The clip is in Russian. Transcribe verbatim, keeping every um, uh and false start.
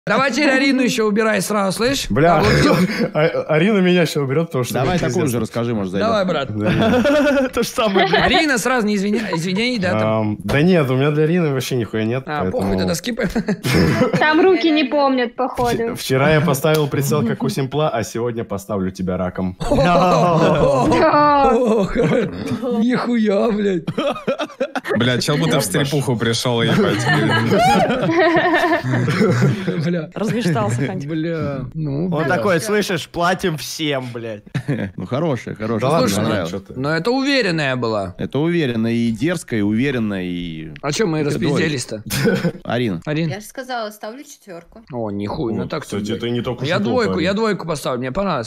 Давай теперь Арину еще убирай сразу, слышь? Бля, Арина меня еще уберет, потому что... Давай такую же расскажи, может, зайдет. Давай, брат. То же самое. Арина сразу не извини, да? там. Да нет, у меня для Арины вообще нихуя нет. А, похуй, тогда скипаем. Там руки не помнят, походу. Вчера я поставил прицел, как у Симпла, а сегодня поставлю тебя раком. Нихуя, блядь. Бля, чел будто в стрипуху пришел, ебать. Бля. Размечтался, Хантик. Бля. Ну, Он такой, слышишь, платим всем, блядь. Ну, хорошая, хорошая. Да ладно, Слушай, ну, ну, что ты. но это уверенная была. Это уверенно и дерзко, и уверенно, и... А что мы распизделись-то? Арина. Арин. Я же сказала, ставлю четверку. О, нихуй, ну так Кстати, это не только Я что двойку, говорил. я двойку поставлю, мне понравилось.